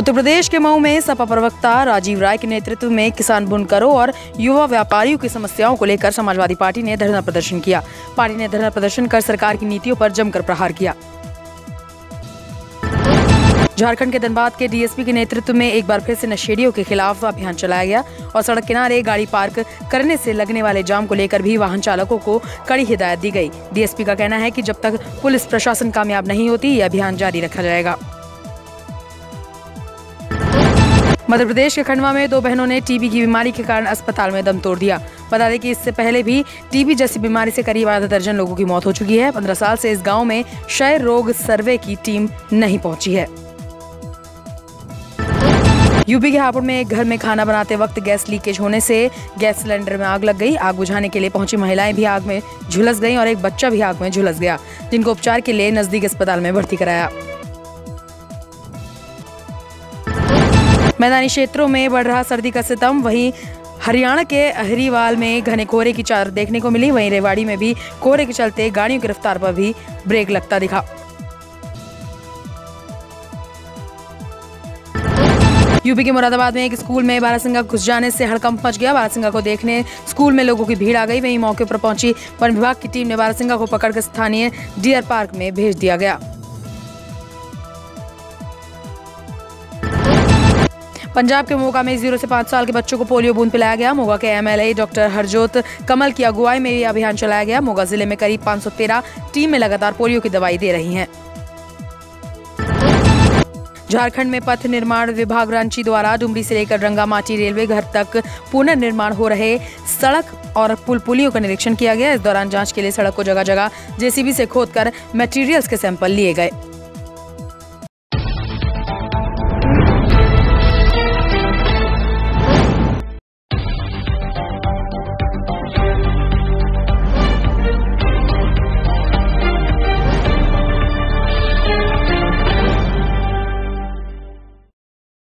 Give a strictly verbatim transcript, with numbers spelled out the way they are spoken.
उत्तर प्रदेश के मऊ में सपा प्रवक्ता राजीव राय के नेतृत्व में किसान बुनकरों और युवा व्यापारियों की समस्याओं को लेकर समाजवादी पार्टी ने धरना प्रदर्शन किया। पार्टी ने धरना प्रदर्शन कर सरकार की नीतियों पर जमकर प्रहार किया। झारखंड के धनबाद के डीएसपी के नेतृत्व में एक बार फिर से नशेड़ियों के खिलाफ अभियान चलाया गया और सड़क किनारे गाड़ी पार्क करने से लगने वाले जाम को लेकर भी वाहन चालकों को कड़ी हिदायत दी गई। डीएसपी का कहना है कि जब तक पुलिस प्रशासन कामयाब नहीं होती, यह अभियान जारी रखा जाएगा। मध्य प्रदेश के खंडवा में दो बहनों ने टीबी की बीमारी के कारण अस्पताल में दम तोड़ दिया। बता दें कि इससे पहले भी टीबी जैसी बीमारी से करीब आधा दर्जन लोगों की मौत हो चुकी है। पंद्रह साल से इस गांव में क्षय रोग सर्वे की टीम नहीं पहुंची है। यूपी के हापुड़ में एक घर में खाना बनाते वक्त गैस लीकेज होने से गैस सिलेंडर में आग लग गई। आग बुझाने के लिए पहुंची महिलाएं भी आग में झुलस गईं और एक बच्चा भी आग में झुलस गया, जिनको उपचार के लिए नजदीक अस्पताल में भर्ती कराया। मैदानी क्षेत्रों में बढ़ रहा सर्दी का सितम। वहीं हरियाणा के अहरीवाल में घने कोहरे की चादर देखने को मिली। वहीं रेवाड़ी में भी कोहरे के चलते गाड़ियों की रफ्तार पर भी ब्रेक लगता दिखा। यूपी के मुरादाबाद में एक स्कूल में बारहसिंगा घुस जाने से हड़कंप मच गया। बारहसिंगा को देखने स्कूल में लोगों की भीड़ आ गई। वहीं मौके पर पहुंची वन विभाग की टीम ने बारहसिंगा को पकड़कर स्थानीय डियर पार्क में भेज दिया गया। पंजाब के मोगा में जीरो से पाँच साल के बच्चों को पोलियो बूंद पिलाया गया। मोगा के एमएलए डॉक्टर हरजोत कमल की अगुवाई में ये अभियान चलाया गया। मोगा जिले में करीब पाँच सौ तेरह टीमें लगातार पोलियो की दवाई दे रही हैं। झारखंड में पथ निर्माण विभाग रांची द्वारा डुमरी से लेकर रंगामाटी रेलवे घर तक पुनर्निर्माण हो रहे सड़क और पुल पुलियों का निरीक्षण किया गया। इस दौरान जांच के लिए सड़क को जगह जगह जेसीबी से खोदकर मटेरियल्स के सैंपल लिए गए।